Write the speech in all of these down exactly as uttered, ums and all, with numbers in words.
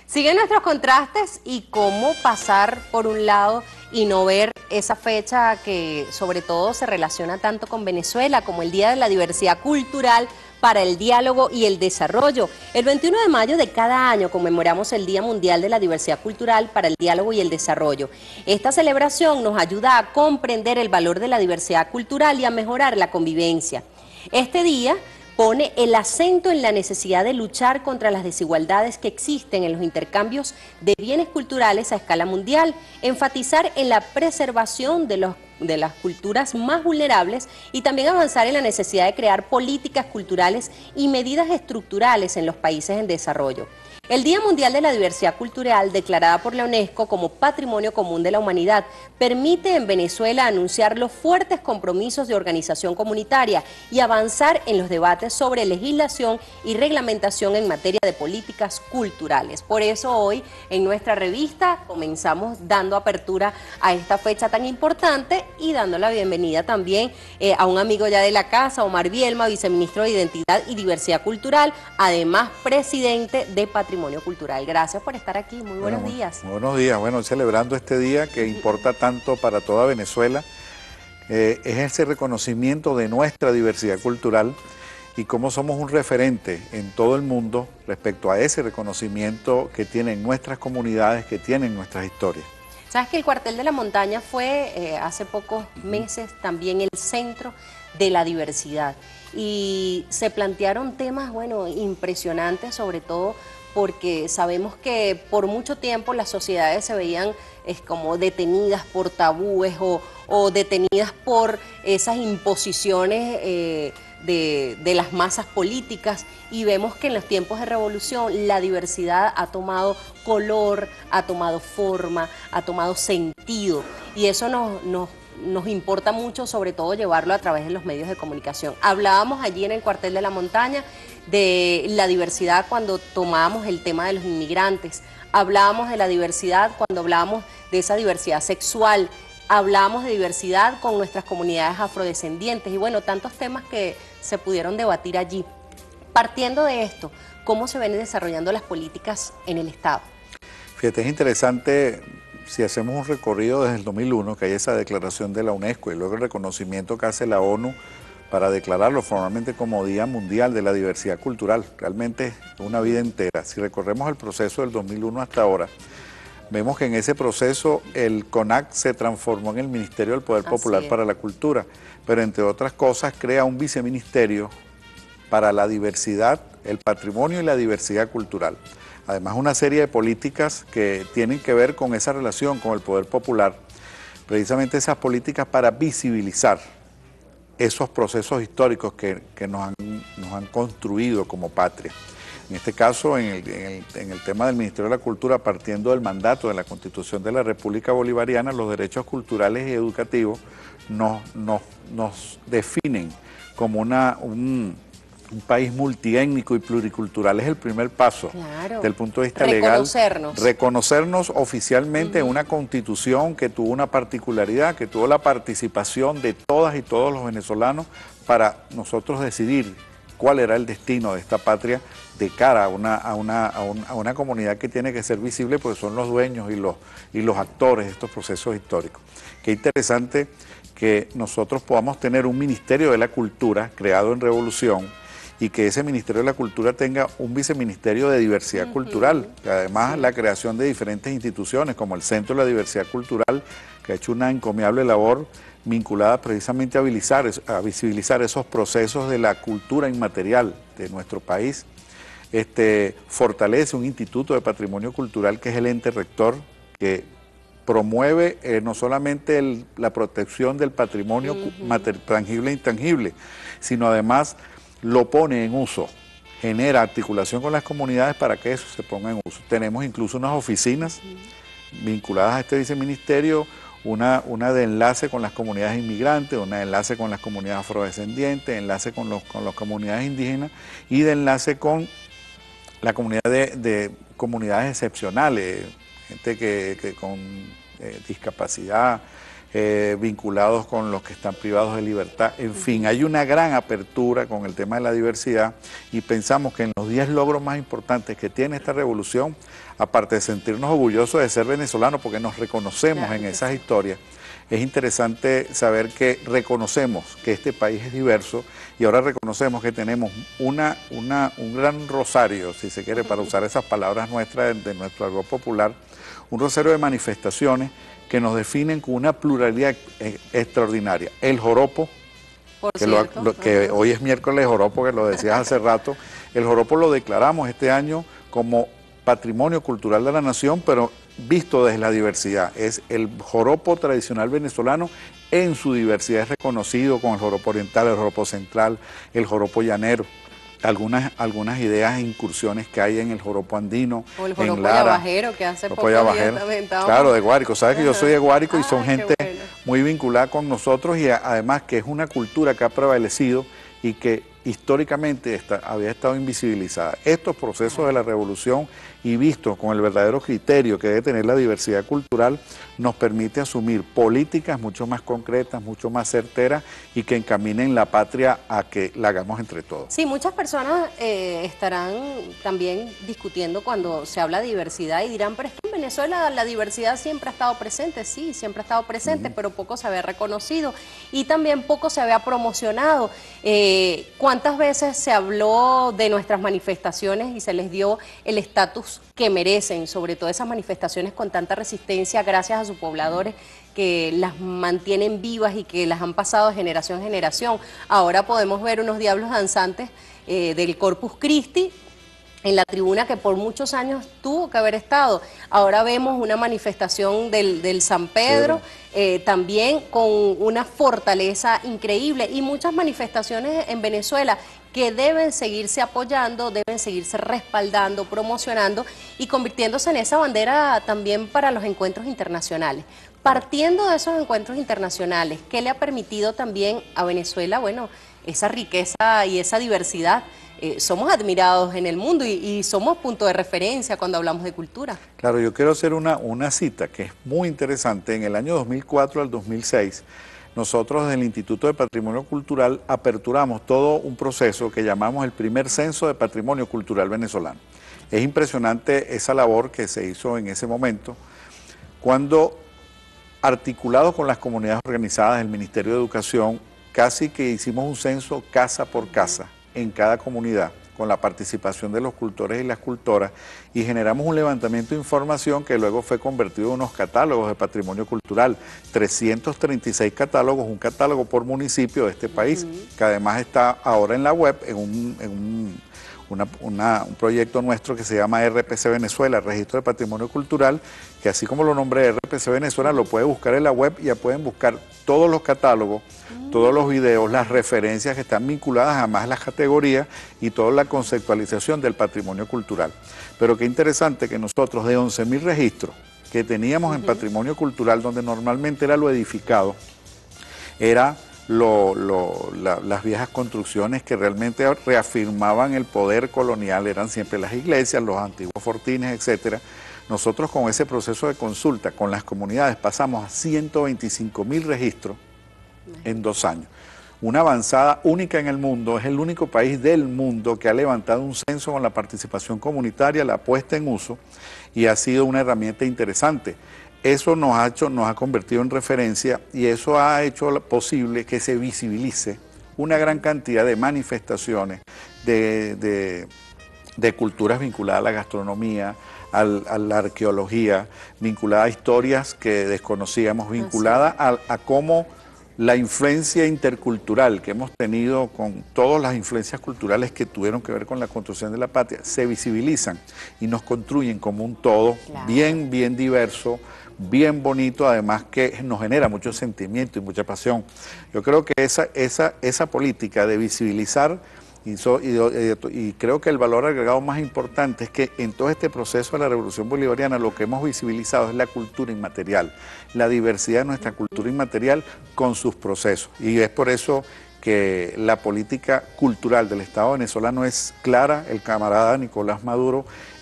Siguen nuestros contrastes y cómo pasar por un lado y no ver esa fecha que sobre todo se relaciona tanto con Venezuela como el Día de la Diversidad Cultural para el Diálogo y el Desarrollo. El veintiuno de mayo de cada año conmemoramos el Día Mundial de la Diversidad Cultural para el Diálogo y el Desarrollo. Esta celebración nos ayuda a comprender el valor de la diversidad cultural y a mejorar la convivencia. Este día pone el acento en la necesidad de luchar contra las desigualdades que existen en los intercambios de bienes culturales a escala mundial, enfatizar en la preservación de, los, de las culturas más vulnerables y también avanzar en la necesidad de crear políticas culturales y medidas estructurales en los países en desarrollo. El Día Mundial de la Diversidad Cultural, declarada por la UNESCO como Patrimonio Común de la Humanidad, permite en Venezuela anunciar los fuertes compromisos de organización comunitaria y avanzar en los debates sobre legislación y reglamentación en materia de políticas culturales. Por eso hoy en nuestra revista comenzamos dando apertura a esta fecha tan importante y dando la bienvenida también eh, a un amigo ya de la casa, Omar Bielma, viceministro de Identidad y Diversidad Cultural, además presidente de Patrimonio Cultural. Gracias por estar aquí, muy buenos bueno, días. Muy buenos días, bueno, celebrando este día que importa tanto para toda Venezuela, eh, es ese reconocimiento de nuestra diversidad cultural y cómo somos un referente en todo el mundo respecto a ese reconocimiento que tienen nuestras comunidades, que tienen nuestras historias. Sabes que el Cuartel de la Montaña fue eh, hace pocos meses también el centro de la diversidad y se plantearon temas, bueno, impresionantes, sobre todo porque sabemos que por mucho tiempo las sociedades se veían es como detenidas por tabúes o, o detenidas por esas imposiciones eh, de, de las masas políticas, y vemos que en los tiempos de revolución la diversidad ha tomado color, ha tomado forma, ha tomado sentido, y eso nos, nos nos importa mucho, sobre todo llevarlo a través de los medios de comunicación. Hablábamos allí en el Cuartel de la Montaña de la diversidad cuando tomábamos el tema de los inmigrantes, hablábamos de la diversidad cuando hablábamos de esa diversidad sexual, hablábamos de diversidad con nuestras comunidades afrodescendientes y bueno, tantos temas que se pudieron debatir allí. Partiendo de esto, ¿cómo se ven desarrollando las políticas en el Estado? Fíjate, es interesante. Si hacemos un recorrido desde el dos mil uno, que hay esa declaración de la UNESCO y luego el reconocimiento que hace la ONU para declararlo formalmente como Día Mundial de la Diversidad Cultural, realmente una vida entera. Si recorremos el proceso del dos mil uno hasta ahora, vemos que en ese proceso el CONAC se transformó en el Ministerio del Poder Popular para la Cultura, pero entre otras cosas crea un viceministerio para la diversidad, el patrimonio y la diversidad cultural. Además, una serie de políticas que tienen que ver con esa relación con el poder popular, precisamente esas políticas para visibilizar esos procesos históricos que, que nos, han, nos han construido como patria. En este caso, en el, en, el, en el tema del Ministerio de la Cultura, partiendo del mandato de la Constitución de la República Bolivariana, los derechos culturales y educativos nos, nos, nos definen como una... Un, Un país multiétnico y pluricultural. Es el primer paso, claro, desde el punto de vista reconocernos. legal. Reconocernos oficialmente en uh-huh. una constitución que tuvo una particularidad, que tuvo la participación de todas y todos los venezolanos para nosotros decidir cuál era el destino de esta patria de cara a una, a una, a una, a una comunidad que tiene que ser visible porque son los dueños y los, y los actores de estos procesos históricos. Qué interesante que nosotros podamos tener un Ministerio de la Cultura creado en Revolución, y que ese Ministerio de la Cultura tenga un viceministerio de diversidad uh-huh. cultural, que además sí. la creación de diferentes instituciones, como el Centro de la Diversidad Cultural, que ha hecho una encomiable labor vinculada precisamente a visibilizar, a visibilizar esos procesos de la cultura inmaterial de nuestro país. Este, fortalece un Instituto de Patrimonio Cultural, que es el ente rector, que promueve eh, no solamente el, la protección del patrimonio uh-huh. tangible e intangible, sino además lo pone en uso, genera articulación con las comunidades para que eso se ponga en uso. Tenemos incluso unas oficinas uh-huh. vinculadas a este viceministerio, una, una de enlace con las comunidades inmigrantes, una de enlace con las comunidades afrodescendientes, enlace con, los, con las comunidades indígenas y de enlace con la comunidad de, de comunidades excepcionales, gente que, que con eh, discapacidad, eh, vinculados con los que están privados de libertad. En fin, hay una gran apertura con el tema de la diversidad y pensamos que en los diez logros más importantes que tiene esta revolución, aparte de sentirnos orgullosos de ser venezolanos porque nos reconocemos claro, en esas sí. historias, es interesante saber que reconocemos que este país es diverso y ahora reconocemos que tenemos una, una, un gran rosario, si se quiere, para usar esas palabras nuestras de, de nuestro argot popular, un rosario de manifestaciones que nos definen con una pluralidad eh, extraordinaria. El joropo, Por que, lo, lo, que hoy es miércoles joropo, que lo decías hace rato, el joropo lo declaramos este año como Patrimonio Cultural de la Nación, pero visto desde la diversidad. Es el joropo tradicional venezolano en su diversidad, es reconocido con el joropo oriental, el joropo central, el joropo llanero. Algunas, algunas ideas e incursiones que hay en el joropo andino, o el joropo en Lara, yabajero, que hace poco días también estábamos... Claro, de Guárico. Sabes que yo soy de Guárico y son ah, gente bueno. muy vinculada con nosotros y a, además que es una cultura que ha prevalecido y que históricamente está, había estado invisibilizada. Estos procesos de la revolución y visto con el verdadero criterio que debe tener la diversidad cultural, nos permite asumir políticas mucho más concretas, mucho más certeras y que encaminen la patria a que la hagamos entre todos. Sí, muchas personas eh, estarán también discutiendo cuando se habla de diversidad y dirán, pero es que en Venezuela la diversidad siempre ha estado presente, sí, siempre ha estado presente, uh-huh. pero poco se había reconocido y también poco se había promocionado. Eh, ¿Cuántas veces se habló de nuestras manifestaciones y se les dio el estatus que merecen, sobre todo esas manifestaciones con tanta resistencia gracias a sus pobladores que las mantienen vivas y que las han pasado de generación en generación? Ahora podemos ver unos diablos danzantes eh, del Corpus Christi en la tribuna que por muchos años tuvo que haber estado. Ahora vemos una manifestación del, del San Pedro, sí. eh, también con una fortaleza increíble y muchas manifestaciones en Venezuela que deben seguirse apoyando, deben seguirse respaldando, promocionando y convirtiéndose en esa bandera también para los encuentros internacionales. Partiendo de esos encuentros internacionales, ¿qué le ha permitido también a Venezuela, bueno, esa riqueza y esa diversidad? Eh, somos admirados en el mundo y, y somos punto de referencia cuando hablamos de cultura. Claro, yo quiero hacer una, una cita que es muy interesante. En el año dos mil cuatro al dos mil seis, nosotros desde el Instituto de Patrimonio Cultural aperturamos todo un proceso que llamamos el primer censo de patrimonio cultural venezolano. Es impresionante esa labor que se hizo en ese momento, cuando articulados con las comunidades organizadas del Ministerio de Educación, casi que hicimos un censo casa por casa en cada comunidad, con la participación de los cultores y las cultoras, y generamos un levantamiento de información que luego fue convertido en unos catálogos de patrimonio cultural, trescientos treinta y seis catálogos, un catálogo por municipio de este país, uh-huh. que además está ahora en la web, en un, en un, una, una, un proyecto nuestro que se llama R P C Venezuela, Registro de Patrimonio Cultural, que así como lo nombré R P C Venezuela, lo puede buscar en la web y ya pueden buscar todos los catálogos, todos los videos, las referencias que están vinculadas a más las categorías y toda la conceptualización del patrimonio cultural. Pero qué interesante que nosotros de once mil registros que teníamos uh-huh. en patrimonio cultural, donde normalmente era lo edificado, era lo, lo, la, las viejas construcciones que realmente reafirmaban el poder colonial, eran siempre las iglesias, los antiguos fortines, etcétera. Nosotros con ese proceso de consulta con las comunidades pasamos a ciento veinticinco mil registros en dos años. Una avanzada única en el mundo, es el único país del mundo que ha levantado un censo con la participación comunitaria, la puesta en uso, y ha sido una herramienta interesante. Eso nos ha hecho, nos ha convertido en referencia y eso ha hecho posible que se visibilice una gran cantidad de manifestaciones, de, de, de culturas vinculadas a la gastronomía, al, a la arqueología, vinculadas a historias que desconocíamos, vinculadas a, a cómo la influencia intercultural que hemos tenido con todas las influencias culturales que tuvieron que ver con la construcción de la patria, se visibilizan y nos construyen como un todo, claro. bien, bien diverso, bien bonito, además que nos genera mucho sentimiento y mucha pasión. Yo creo que esa, esa, esa política de visibilizar, y, so, y, y, y creo que el valor agregado más importante es que en todo este proceso de la Revolución Bolivariana lo que hemos visibilizado es la cultura inmaterial, la diversidad de nuestra cultura inmaterial con sus procesos. Y es por eso que la política cultural del Estado venezolano es clara. El camarada Nicolás Maduro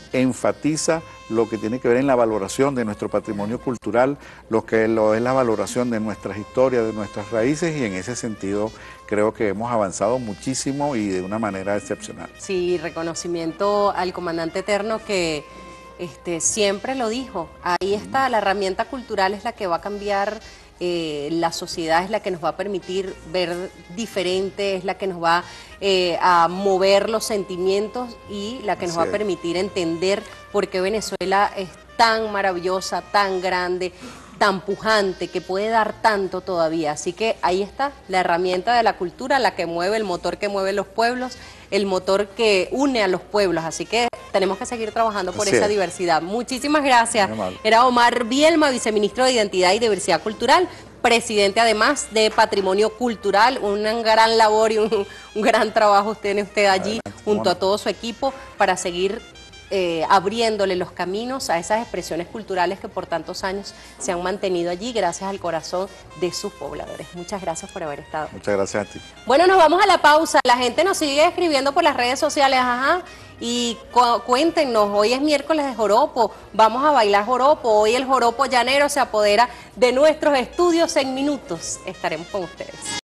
enfatiza lo que tiene que ver en la valoración de nuestro patrimonio cultural, lo que lo es la valoración de nuestras historias, de nuestras raíces, y en ese sentido creo que hemos avanzado muchísimo y de una manera excepcional. Sí, reconocimiento al comandante Eterno que este, siempre lo dijo, ahí está, la herramienta cultural es la que va a cambiar eh, la sociedad, es la que nos va a permitir ver diferente, es la que nos va eh, a mover los sentimientos y la que nos va a permitir entender por qué Venezuela es tan maravillosa, tan grande, tan pujante, que puede dar tanto todavía. Así que ahí está la herramienta de la cultura, la que mueve, el motor que mueve los pueblos, el motor que une a los pueblos. Así que tenemos que seguir trabajando por Así esa es. diversidad. Muchísimas gracias. Era Omar Bielma, viceministro de Identidad y Diversidad Cultural, presidente además de Patrimonio Cultural. Una gran labor y un, un gran trabajo tiene usted allí junto a todo su equipo para seguir Eh, abriéndole los caminos a esas expresiones culturales que por tantos años se han mantenido allí gracias al corazón de sus pobladores. Muchas gracias por haber estado. Muchas gracias a ti. Bueno, nos vamos a la pausa. La gente nos sigue escribiendo por las redes sociales, ajá, y cu cuéntenos, hoy es miércoles de joropo, vamos a bailar joropo, hoy el joropo llanero se apodera de nuestros estudios en minutos. Estaremos con ustedes.